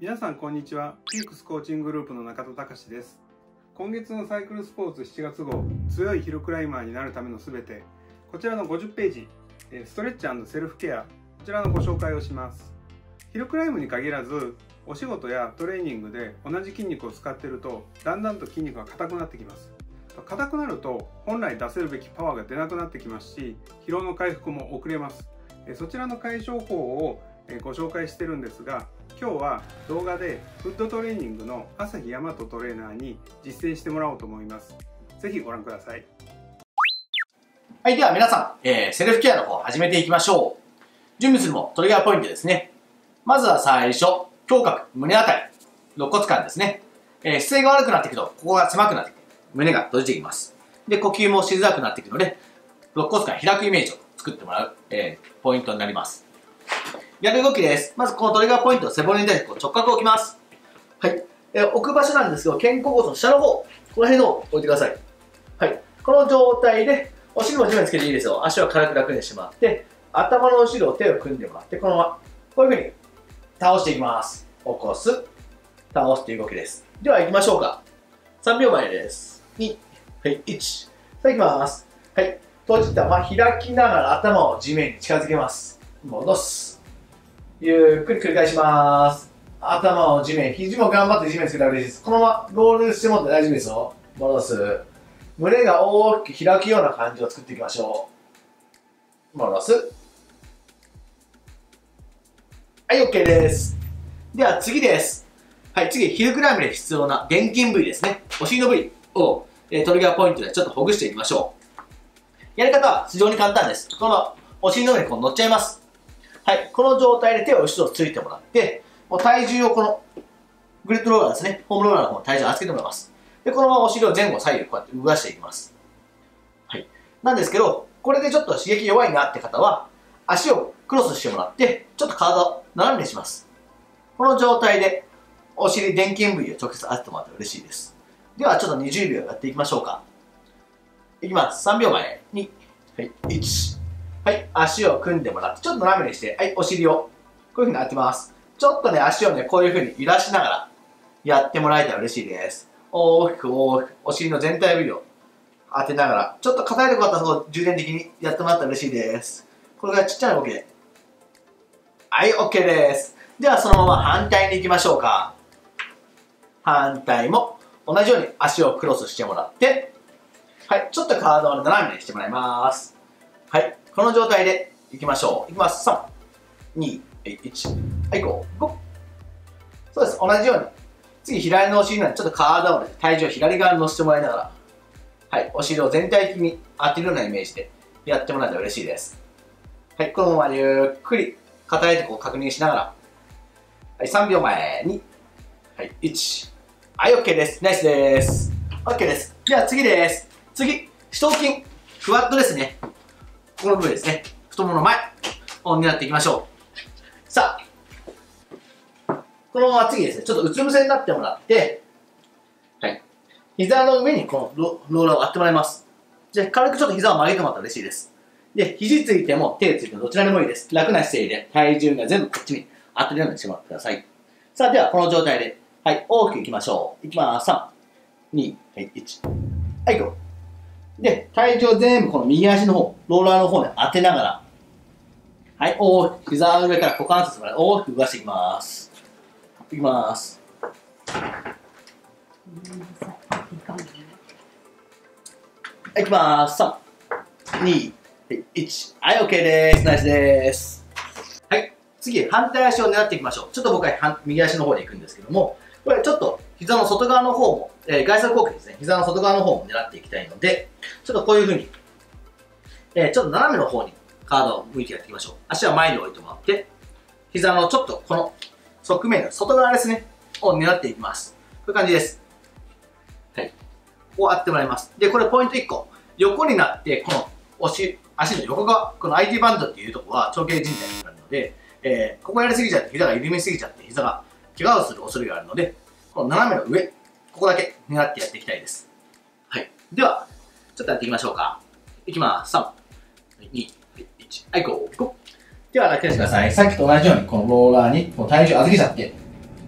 皆さんこんにちは。ピークスコーチンググループの中戸隆です。今月のサイクルスポーツ7月号、強いヒルクライマーになるためのすべて、こちらの50ページ、ストレッチ&セルフケア、こちらのご紹介をします。ヒルクライムに限らず、お仕事やトレーニングで同じ筋肉を使っていると、だんだんと筋肉が硬くなってきます。硬くなると本来出せるべきパワーが出なくなってきますし、疲労の回復も遅れます。そちらの解消法をご紹介してるんですが、今日は動画でフットトレーニングの朝日大和トレーナーに実践してもらおうと思います。ぜひご覧ください。 はい、では皆さん、セルフケアの方始めていきましょう。準備するもトリガーポイントですね。まずは最初、胸郭、胸あたり、肋骨間ですね。姿勢が悪くなっていくと、ここが狭くなって、胸が閉じていきます。で、呼吸もしづらくなっていくので、肋骨間開くイメージを作ってもらう、ポイントになります。やる動きです。まずこのトリガーポイントを背骨に対して直角を置きます。はい。置く場所なんですけど、肩甲骨の下の方、この辺を置いてください。はい。この状態で、お尻も地面につけていいですよ。足は軽く楽にしてもらって、頭の後ろを手を組んでもらって、このまま、こういう風に倒していきます。起こす、倒すという動きです。では行きましょうか。3秒前です。2、はい、1。さあ行きます。はい。閉じたまま開きながら頭を地面に近づけます。戻す。ゆっくり繰り返します。頭を地面、肘も頑張って地面につけたら嬉しいです。このままロールしてもらって大丈夫ですよ。戻す。胸が大きく開くような感じを作っていきましょう。戻す。はい、OK です。では次です。はい、次、ヒルクライムで必要な臀筋部位ですね。お尻の部位を、トリガーポイントでちょっとほぐしていきましょう。やり方は非常に簡単です。このお尻の上にこう乗っちゃいます。はい、この状態で手を後ろついてもらって、もう体重をこのグリッドローラーですね、ホームローラーの方に体重を預けてもらいます。で、このままお尻を前後左右こうやって動かしていきます。はい。なんですけど、これでちょっと刺激弱いなって方は、足をクロスしてもらって、ちょっと体を斜めにします。この状態で、お尻臀筋部位を直接当ててもらって嬉しいです。では、ちょっと20秒やっていきましょうか。いきます。3秒前。2、はい、1。はい、足を組んでもらって、ちょっと斜めにして、はい、お尻を、こういう風に当てます。ちょっとね、足をね、こういう風に揺らしながら、やってもらえたら嬉しいです。大きく大きく、お尻の全体部位を当てながら、ちょっと硬いところだったらそこ重点的にやってもらったら嬉しいです。これがちっちゃな動きで。はい、OK です。では、そのまま反対に行きましょうか。反対も、同じように足をクロスしてもらって、はい、ちょっと体を斜めにしてもらいます。はい、この状態でいきましょう。いきます。3、2、1。はい、5。そうです。同じように。次、左のお尻なので、ちょっと体をね、体重を左側に乗せてもらいながら、はい、お尻を全体的に当てるようなイメージでやってもらえたら嬉しいです。はい、このままゆっくり、硬いところを確認しながら、はい、3秒前に、はい、1。はい、OK です。ナイスです。OK です。では次です。次、四頭筋、クワッドですね。ここの部分ですね。太ももの前を狙っていきましょう。さあ、このまま次ですね、ちょっとうつ伏せになってもらって、はい。膝の上にこのローラーを当ててもらいます。じゃあ、軽くちょっと膝を曲げてもらったら嬉しいです。で、肘ついても手ついてもどちらでもいいです。楽な姿勢で体重が全部こっちに当てるようにしてもらってください。さあ、ではこの状態で、はい、大きくいきましょう。いきます。3、2、はい、1。はい、行こう。で、体重を全部この右足の方、ローラーの方に当てながら、はい、大きく、膝の上から股関節まで大きく動かしていきます。いきます。はい、いきます。3、2、1。はい、OK です。ナイスです。はい、次、反対足を狙っていきましょう。ちょっと僕は右足の方に行くんですけども、これちょっと膝の外側の方も、外側口ですね。膝の外側の方も狙っていきたいので、ちょっとこういう風に、ちょっと斜めの方に体を向いてやっていきましょう。足は前に置いてもらって、膝のちょっとこの側面の外側ですね、を狙っていきます。こういう感じです。はい。こうやってもらいます。で、これポイント1個。横になって、この足の横側、この IT バンドっていうところは長径靭帯になるので、ここやりすぎちゃって膝が緩みすぎちゃって膝が怪我をする恐れがあるので、この斜めの上、ここだけ狙ってやっていきたいです。はい。では、ちょっとやっていきましょうか。いきます。3、2、1。はい、ゴー。では、楽にしてください。さっきと同じように、このローラーにこう体重預けちゃって、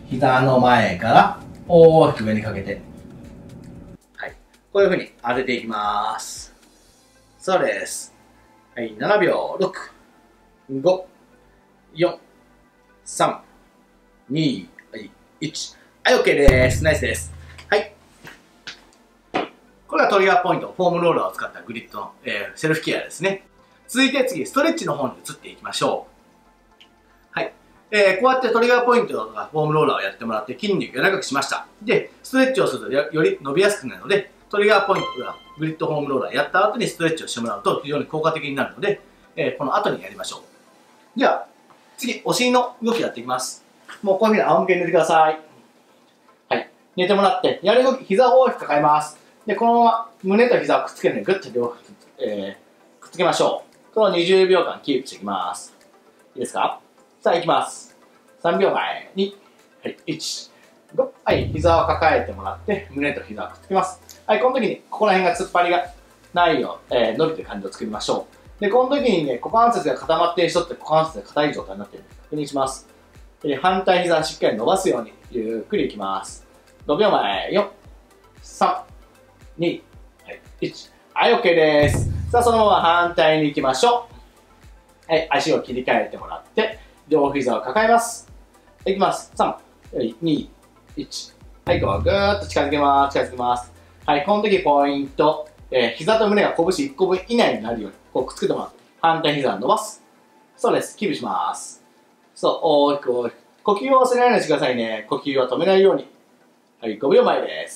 膝の前から大きく上にかけて、はい。こういう風に当てていきます。そうです。はい、7秒、6、5、4、3、2、1。はい、OK です。ナイスです。はい。これがトリガーポイント、フォームローラーを使ったグリッドの、セルフケアですね。続いて次、ストレッチの方に移っていきましょう。はい。こうやってトリガーポイントとかフォームローラーをやってもらって筋肉を柔らかくしました。で、ストレッチをするとより伸びやすくなるので、トリガーポイントがグリッドフォームローラーやった後にストレッチをしてもらうと非常に効果的になるので、この後にやりましょう。では、次、お尻の動きやっていきます。もうこういうふうに仰向けに寝てください。はい。寝てもらって、やる動き、膝を大きく抱えます。で、このまま胸と膝をくっつけるようにグッと両方、くっつけましょう。この20秒間キープしていきます。いいですか？さあ、いきます。3秒前、2、はい、1、5、はい、膝を抱えてもらって、胸と膝をくっつけます。はい、この時に、ここら辺が突っ張りがないよう、伸びてる感じを作りましょう。で、この時にね、股関節が固まっている人って股関節が硬い状態になっているので確認します。反対膝をしっかり伸ばすように、ゆっくりいきます。5秒前、4、3、2、はい、1。はい、OK です。さあ、そのまま反対に行きましょう。はい、足を切り替えてもらって、両膝を抱えます。いきます。3、2、1。はい、こうぐーっと近づけます。近づけます。はい、この時ポイント、膝と胸が拳1個分以内になるように、こうくっつけてもらって、反対膝を伸ばす。そうです。キープします。そう、大きく大きく。呼吸を忘れないようにしてくださいね。呼吸を止めないように。はい、5秒前です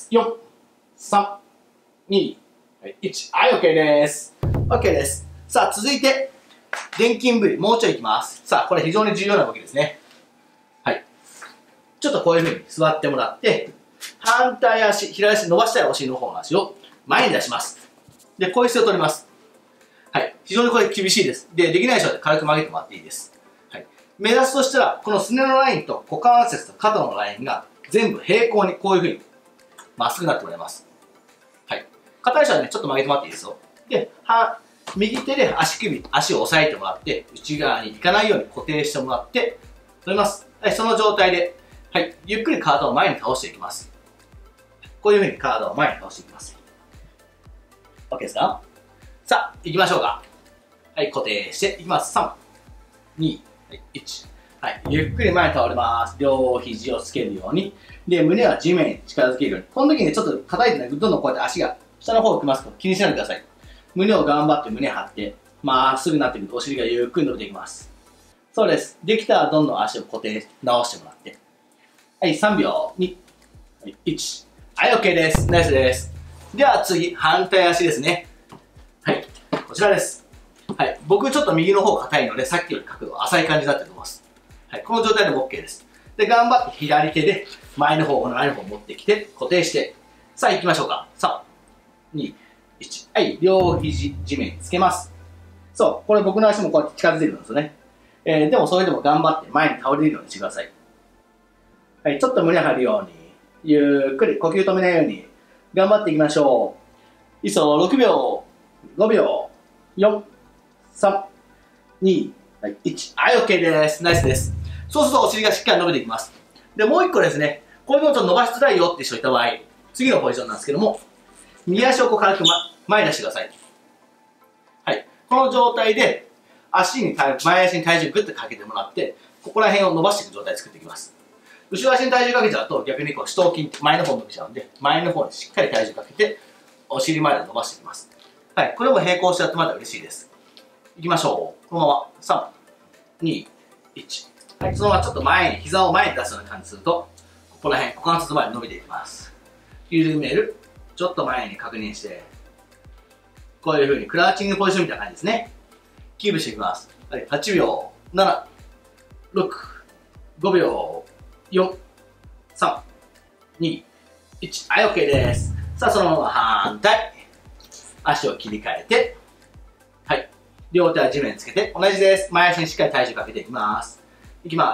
。4、3、2、1。はい、OK です。OK です。さあ、続いて、臀筋部位、もうちょいいきます。さあ、これ非常に重要な動きですね。はい。ちょっとこういう風に座ってもらって、反対足、左足伸ばしたいお尻の方の足を前に出します。で、こういう姿勢を取ります。はい。非常にこれ厳しいです。で、できない人は軽く曲げてもらっていいです。はい。目指すとしたら、このすねのラインと股関節と肩のラインが全部平行にこういう風にまっすぐなってもらいます。はい。硬い人はね、ちょっと曲げてもらっていいですよ。で、右手で足を押さえてもらって、内側に行かないように固定してもらって、取ります。はい、その状態で、はい、ゆっくり体を前に倒していきます。こういう風に体を前に倒していきます。OK ですか？さあ、行きましょうか。はい、固定していきます。3、2、1。はい、ゆっくり前に倒れます。両肘をつけるように。で、胸は地面に近づけるように。この時にちょっと叩いてね、どんどんこうやって足が下の方を来ますと気にしないでください。胸を頑張って胸張って、まっすぐなってくるとお尻がゆっくり伸びていきます。そうです。できたらどんどん足を固定直してもらって。はい、3秒、2、1。はい、OK です。ナイスです。では次、反対足ですね。はい、こちらです。はい、僕ちょっと右の方硬いので、さっきより角度が浅い感じになってると思います。はい、この状態でも OK です。で、頑張って左手で前の方、前の方持ってきて、固定して、さあ行きましょうか。3、2、1。はい、両肘地面につけます。そう、これ僕の足もこうやって近づいてるんですよね。でもそれでも頑張って前に倒れるようにしてください。はい、ちょっと胸張るように、ゆっくり呼吸止めないように、頑張っていきましょう。いっそ6秒、5秒、4、3、2、1。はい、OK です。ナイスです。そうするとお尻がしっかり伸びていきます。で、もう一個ですね、こういうのちょっと伸ばしづらいよって人いた場合、次のポジションなんですけども、右足をこう軽く前に出してください。はい。この状態で、前足に体重グッとかけてもらって、ここら辺を伸ばしていく状態を作っていきます。後ろ足に体重かけちゃうと、逆にこう、四頭筋、前の方に伸びちゃうんで、前の方にしっかり体重かけて、お尻まで伸ばしていきます。はい。これも並行してやってもらったら嬉しいです。いきましょう。このまま、3、2、1。はい。そのままちょっと膝を前に出すような感じすると、ここら辺、股関節まで伸びていきます。緩める。ちょっと前に確認して、こういう風にクラウチングポジションみたいな感じですね。キープしていきます。はい、8秒、7、6、5秒、4、3、2、1。はい、OK です。さあ、そのまま反対。足を切り替えて、はい。両手は地面につけて、同じです。前足にしっかり体重かけていきます。いきます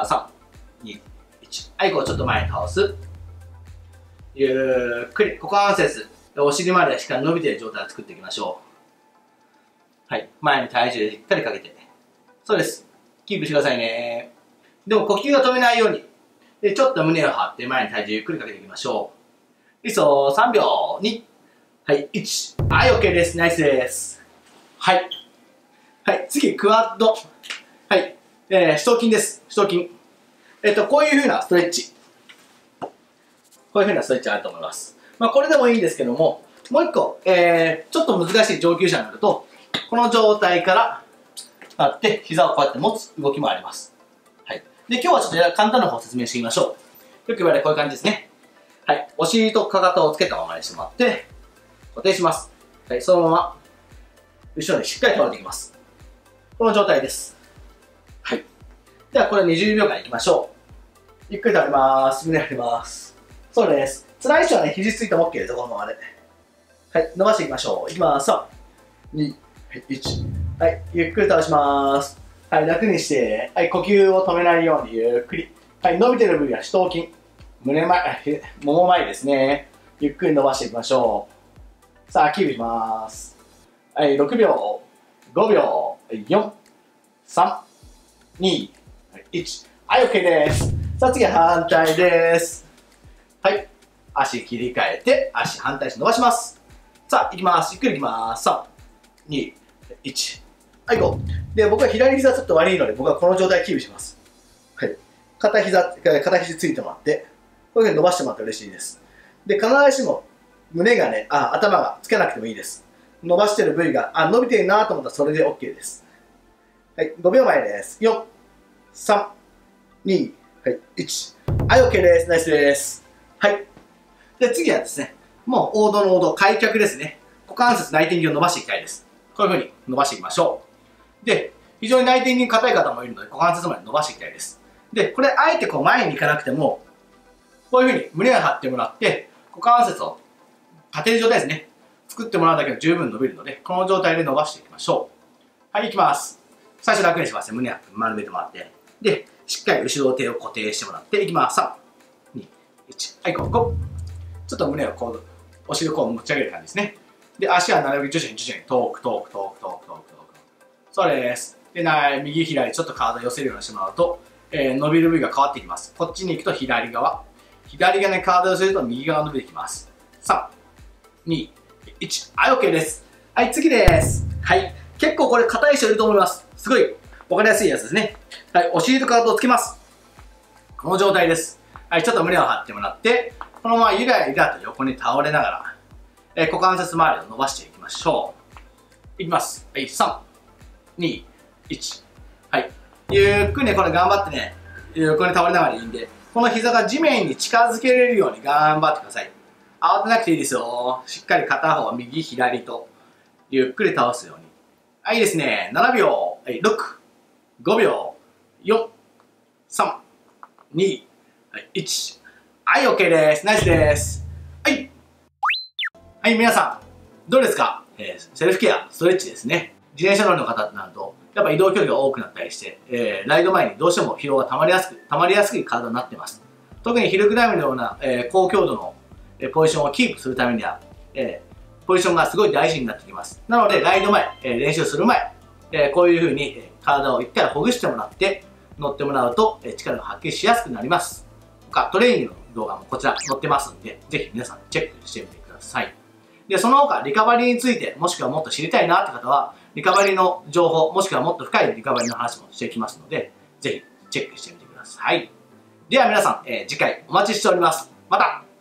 。3、2、1。はい、こうちょっと前に倒す。ゆっくり、股関節、お尻までしっかり伸びている状態を作っていきましょう。はい。前に体重しっかりかけて。そうです。キープしてくださいね。でも呼吸を止めないように。 で、ちょっと胸を張って前に体重ゆっくりかけていきましょう。リソ3秒、2、はい、1。はい、OK です。ナイスです。はい。はい、次、クワッド。はい、四頭筋です。四頭筋。こういう風なストレッチ。こういう風なストレッチあると思います。まあ、これでもいいんですけども、もう一個、ちょっと難しい上級者になると、この状態から立って、膝をこうやって持つ動きもあります。はい。で、今日はちょっと簡単な方を説明してみましょう。よく言われるこういう感じですね。はい。お尻とかかとをつけたままにしてもらって、固定します。はい。そのまま、後ろにしっかり倒れていきます。この状態です。はい。では、これ20秒間いきましょう。ゆっくり倒れます。胸張ります。そうです。辛い人はね、肘ついても OK です。このままで。はい。伸ばしていきましょう。いきます。3、2、1。はい。ゆっくり倒します。はい。楽にして、はい。呼吸を止めないようにゆっくり。はい。伸びてる部位は四頭筋。胸前、もも前ですね。ゆっくり伸ばしていきましょう。さあ、キープします。はい。6秒、5秒、4、3、2、1。はい。OK です。さあ、次は反対です。はい。足切り替えて、足反対して伸ばします。さあ、行きます。ゆっくり行きます。3、2、1。はい、ゴー。で、僕は左膝ちょっと悪いので、僕はこの状態キープします。はい。片肘ついてもらって、こういうふうに伸ばしてもらって嬉しいです。で、必ずしも胸がね、頭がつけなくてもいいです。伸ばしてる部位が、伸びてるなと思ったらそれで OK です。はい、5秒前です。4、3、2、はい、1。はい、OK です。ナイスです。はい。で、次はですね、もう王道の王道、開脚ですね。股関節内転筋を伸ばしていきたいです。こういう風に伸ばしていきましょう。で、非常に内転筋硬い方もいるので、股関節まで伸ばしていきたいです。で、これ、あえてこう前に行かなくても、こういう風に胸を張ってもらって、股関節を立てる状態ですね。作ってもらうだけで十分伸びるので、この状態で伸ばしていきましょう。はい、行きます。最初楽にしますね。胸を丸めてもらって。で、しっかり後ろ手を固定してもらって、いきます。3、2、1。はい、こう。ちょっと胸をこう、お尻をこう持ち上げる感じですね。で、足はなるべく徐々に遠く。そうです。で、右左ちょっと体寄せるようにしてもらうと、伸びる部位が変わってきます。こっちに行くと左側。左側に体を寄せると右側伸びてきます。3、2、1。はい、OK です。はい、次です。はい。結構これ硬い人いると思います。すごいわかりやすいやつですね。はい、お尻と体をつけます。この状態です。はい、ちょっと胸を張ってもらって、このままゆらゆらと横に倒れながら、股関節周りを伸ばしていきましょう。いきます。はい、3、2、1。はい。ゆっくりね、これ頑張ってね、横に倒れながらいいんで、この膝が地面に近づけれるように頑張ってください。慌てなくていいですよ。しっかり片方、右、左と、ゆっくり倒すように。はい、いいですね。7秒、はい、6、5秒、4、3、2、1。はい、OK です。ナイスです。はい。はい、皆さん、どうですか？セルフケア、ストレッチですね。自転車乗りの方ってなると、やっぱ移動距離が多くなったりして、ライド前にどうしても疲労が溜まりやすい体になっています。特にヒルクライムのような、高強度の、ポジションをキープするためには、ポジションがすごい大事になってきます。なので、ライド前、練習する前、こういう風に体を一回ほぐしてもらって、乗ってもらうと、力が発揮しやすくなります。トレーニングの動画もこちら載ってますんで、ぜひ皆さんチェックしてみてください。で、その他、リカバリーについて、もしくはもっと知りたいなって方は、リカバリーの情報、もしくはもっと深いリカバリーの話もしていきますので、ぜひチェックしてみてください。では皆さん、次回お待ちしております。また